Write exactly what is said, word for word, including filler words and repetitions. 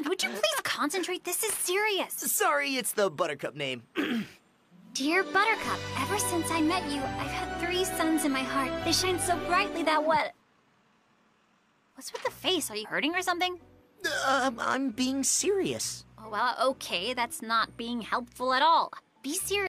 Dad, would you please concentrate? This is serious. Sorry, it's the Buttercup name. Dear Buttercup, ever since I met you, I've had three suns in my heart. They shine so brightly that what... What's with the face? Are you hurting or something? Uh, I'm being serious. Oh, well, okay, that's not being helpful at all. Be serious.